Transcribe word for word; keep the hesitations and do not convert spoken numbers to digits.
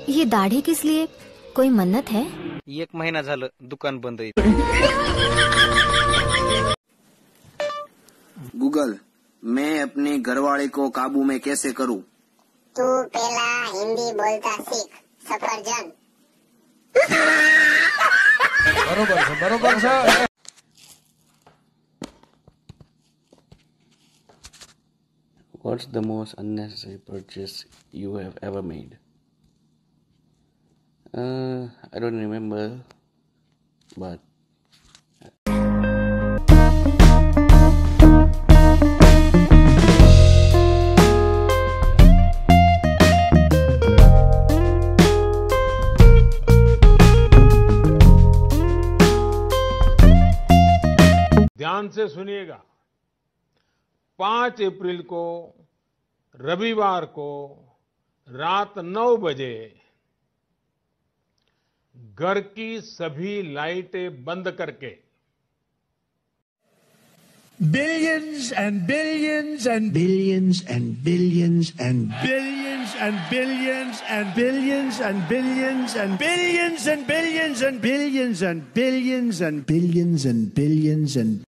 ये दाढ़ी किस लिए? कोई मन्नत है? एक महिना झालं दुकान बंद आहे. गूगल, मैं अपनी घरवाली को काबू में कैसे करूं? तू पहला हिंदी बोलता सीख, सफरजन. बरोबर છે બરોબર છે. What's the most unnecessary purchase you have ever made? Uh, I don't remember, but ध्यान से सुनिएगा. पांच अप्रैल को रविवार को रात नौ बजे घर की सभी लाइटें बंद करके billions and billions and billions and billions and billions and billions and billions and billions and billions and billions and billions and billions and billions and billions and